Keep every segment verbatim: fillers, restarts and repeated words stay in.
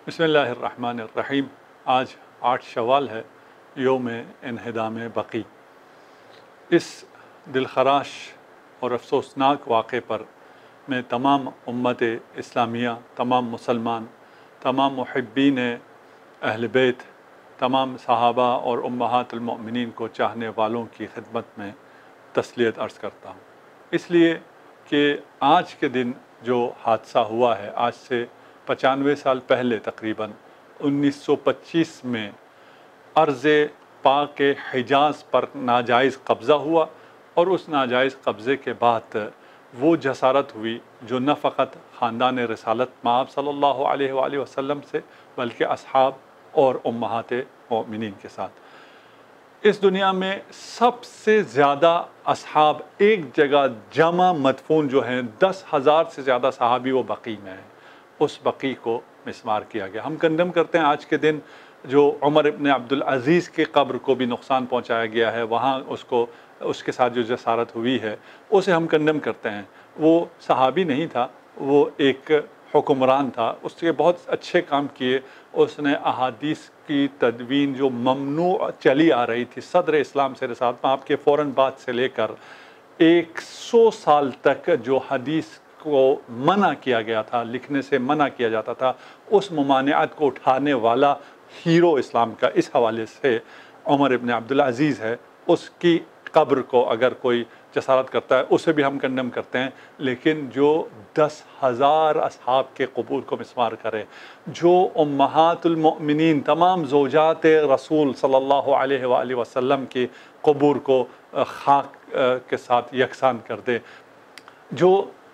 بسم اللہ الرحمن الرحیم۔ آج آٹھ شوال ہے، یوم انہدام بقی۔ اس دلخراش اور افسوسناک واقعے پر میں تمام امت اسلامیہ، تمام مسلمان، تمام محبین اہل بیت، تمام صحابہ اور امہات المؤمنین کو چاہنے والوں کی خدمت میں تسلیت عرض کرتا ہوں، اس لیے کہ آج کے دن جو حادثہ ہوا ہے، آج سے پچانوے سال پہلے تقریباً انیس سو پچیس میں ارض پاک حجاز پر ناجائز قبضہ ہوا، اور اس ناجائز قبضے کے بعد وہ جسارت ہوئی جو نہ فقط خاندان رسالت مآب صلی اللہ علیہ وآلہ وسلم سے بلکہ اصحاب اور امہات مؤمنین کے ساتھ۔ اس دنیا میں سب سے زیادہ اصحاب ایک جگہ جمع مدفون جو ہیں، دس ہزار سے زیادہ صحابی وہ بقی میں ہیں، اس بقی کو مسمار کیا گیا۔ ہم کنڈم کرتے ہیں آج کے دن جو عمر ابن عبدالعزیز کے قبر کو بھی نقصان پہنچایا گیا ہے، وہاں اس کو اس کے ساتھ جو جسارت ہوئی ہے اسے ہم کنڈم کرتے ہیں۔ وہ صحابی نہیں تھا، وہ ایک حکمران تھا، اس کے بہت اچھے کام کیے۔ اس نے احادیث کی تدوین جو ممنوع چلی آ رہی تھی صدر اسلام سے رسالت میں آپ کے فوراً بعد سے لے کر ایک سو سال تک جو حدیث کو منع کیا گیا تھا، لکھنے سے منع کیا جاتا تھا، اس ممانعت کو اٹھانے والا ہیرو اسلام کا اس حوالے سے عمر ابن عبدالعزیز ہے۔ اس کی قبر کو اگر کوئی جسارت کرتا ہے اسے بھی ہم کنڈم کرتے ہیں، لیکن جو دس ہزار اصحاب کے قبور کو مسمار کرے، جو امہات المؤمنین تمام زوجات رسول صلی اللہ علیہ وآلہ وسلم کی قبور کو خاک کے ساتھ یکساں کر دے، جو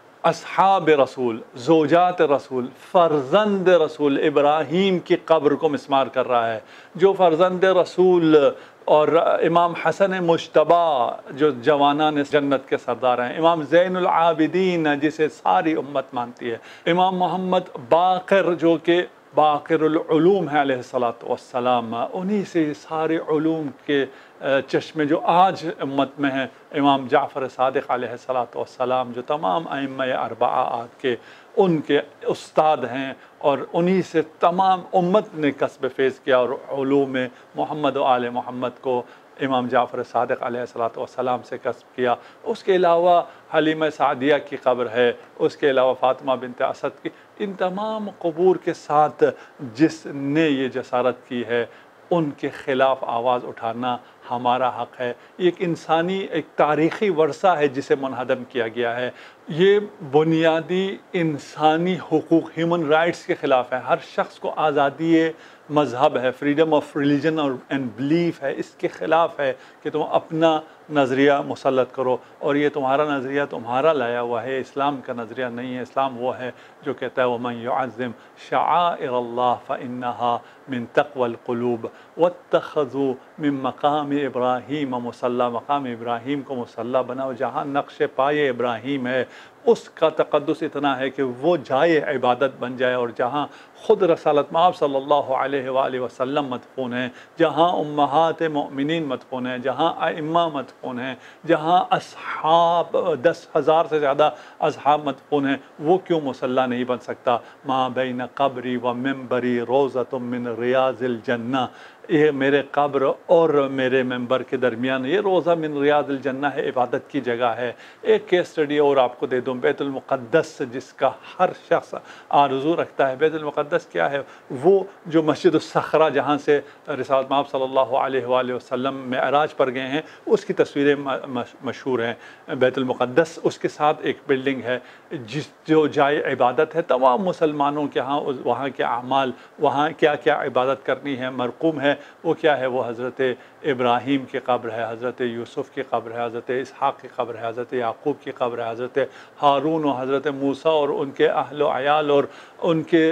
اصحاب رسول، زوجات رسول، فرزند رسول ابراہیم کی قبر کو مسمار کر رہا ہے، جو فرزند رسول اور امام حسن مجتبیٰ جو جوانان جنت کے سردار ہیں، امام زین العابدین جسے ساری امت مانتی ہے، امام محمد باقر جو کہ باقر العلوم ہے علیہ الصلاۃ والسلام، انہی سے سارے علوم کے چشمے جو آج امت میں ہیں، امام جعفر صادق علیہ الصلاۃ والسلام جو تمام ائمہ اربعہ کے ان کے استاد ہیں، اور انہی سے تمام امت نے کسب فیض کیا اور علوم محمد و آل محمد کو امام جعفر صادق علیہ الصلاۃ والسلام سے کسب کیا۔ اس کے علاوہ حلیمہ سعدیہ کی قبر ہے، اس کے علاوہ فاطمہ بنت اسد کی، ان تمام قبور کے ساتھ جس نے یہ جسارت کی ہے ان کے خلاف آواز اٹھانا ہمارا حق ہے۔ یہ ایک انسانی ایک تاریخی ورثہ ہے جسے منہدم کیا گیا ہے، یہ بنیادی انسانی حقوق، ہیومن رائٹس کے خلاف ہے۔ ہر شخص کو آزادی مذہب ہے، فریڈم آف ریلیجن اور اینڈ بلیف ہے، اس کے خلاف ہے کہ تم اپنا نظریہ مسلط کرو، اور یہ تمہارا نظریہ تمہارا لایا ہوا ہے، اسلام کا نظریہ نہیں ہے۔ اسلام وہ ہے جو کہتا ہے وَمَن يُعَظِّمْ شَعَائِرَ اللَّهِ فَإِنَّهَا مِن تَقْوَى الْقُلُوبِ وَاتَّخَذُوا مِن مَقَامِ ابراہیم مصلی، مقام ابراہیم کو مصلی بناؤ، جہاں نقش پائے ابراہیم ہے اس کا تقدس اتنا ہے کہ وہ جائے عبادت بن جائے، اور جہاں خود رسالت مآب صلی اللہ علیہ وآلہ وسلم مدفون ہیں، جہاں امہات مؤمنین مدفون ہیں، جہاں ائمہ مدفون ہیں، جہاں اصحاب دس ہزار سے زیادہ اصحاب مدفون ہیں، وہ کیوں مصلی نہیں بن سکتا؟ ما بین قبری و منبری روضۃ من ریاض الجنہ، یہ میرے قبر اور میرے ممبر کے درمیان یہ روضہ من ریاض الجنہ ہے، عبادت کی جگہ ہے۔ ایک کیس اسٹڈی اور آپ کو دے دوں، بیت المقدس جس کا ہر شخص آرزو رکھتا ہے۔ بیت المقدس کیا ہے؟ وہ جو مسجد الصخرہ جہاں سے رسالت مآب صلی اللہ علیہ وآلہ وسلم معراج پر گئے ہیں، اس کی تصویریں مشہور ہیں۔ بیت المقدس اس کے ساتھ ایک بلڈنگ ہے جس جو جائے عبادت ہے تمام مسلمانوں کے ہاں، وہاں کے اعمال، وہاں کیا کیا عبادت کرنی ہے مرقوم ہے۔ وہ کیا ہے؟ وہ حضرت ابراہیم کی قبر ہے، حضرت یوسف کی قبر ہے، حضرت اسحاق کی قبر ہے، حضرت یعقوب کی قبر ہے، حضرت ہارون و حضرت موسیٰ اور ان کے اہل و عیال اور ان کے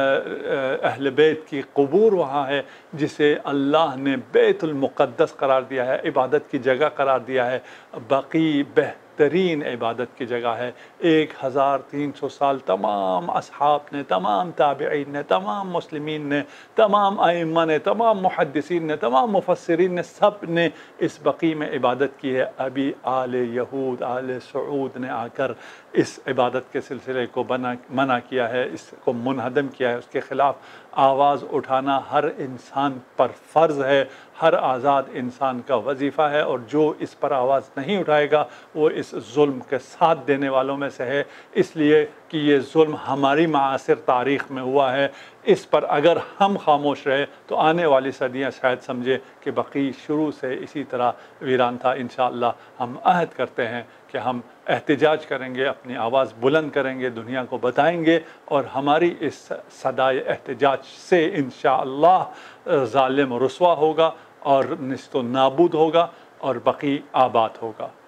اہل بیت کی قبور وہاں ہے، جسے اللہ نے بیت المقدس قرار دیا ہے، عبادت کی جگہ قرار دیا ہے۔ بقی بہترین عبادت کی جگہ ہے۔ ایک ہزار تین سو سال تمام اصحاب نے، تمام تابعین نے، تمام مسلمین نے، تمام ائمہ نے، تمام محدثین نے، تمام مفسرین نے، سب نے اس بقی میں عبادت کی ہے۔ ابھی آل یہود، آل سعود نے آ کر اس عبادت کے سلسلے کو بنا منع کیا ہے، اس کو منہدم کیا ہے، اس کے خلاف آواز اٹھانا ہر انسان پر فرض ہے، ہر آزاد انسان کا وظیفہ ہے، اور جو اس پر آواز نہیں اٹھائے گا وہ اس ظلم کے ساتھ دینے والوں میں سے ہے، اس لیے کہ یہ ظلم ہماری معاصر تاریخ میں ہوا ہے۔ اس پر اگر ہم خاموش رہے تو آنے والی صدیاں شاید سمجھے کہ بقی شروع سے اسی طرح ویران تھا۔ انشاءاللہ ہم عہد کرتے ہیں کہ ہم احتجاج کریں گے، اپنی آواز بلند کریں گے، دنیا کو بتائیں گے، اور ہماری اس صدائے احتجاج سے انشاءاللہ ظالم رسوا ہوگا اور نیست و نابود ہوگا اور بقی آباد ہوگا۔